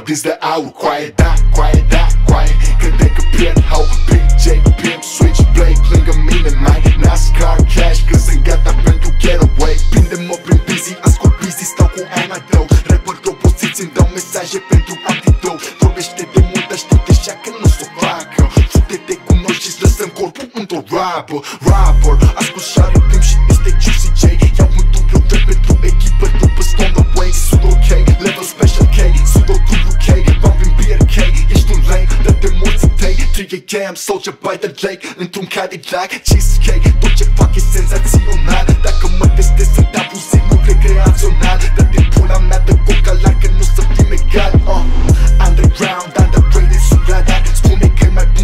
dinți de aur. Coaie, da, coaie, da, coaie, crede că pierd hau. PJ, pimp, switchblade, lângă mine mai NASCAR cash, că sunt gata pentru getaway. Prinde-mă prin busy, ascult busy, stau cu Anna Dote. Rapper oboziți îmi dau mesaje pentru antidote. Vorbește de mult, dar știu deja că nu s-o facă. Fute-te cu noi și-ți lăsăm corpul într-o rapper. Ascult șarul timp și este Juicy J. Iau un dublu rap pentru echipă, după-s on the way. Sudo K, level special K, Sudokku K, bumping beer K. Ești un lame, dă-te morții tăi. 3 AM SOULJA by the lake, într-un Cadillac, cheesecake. Tot ce fac e senzațional. Dacă mă testez sunt abuziv, nu recreațional. Dă-te pula mea de cocalar, că nu să fim egal. Underground, underrated, subliniez. Spune că e mai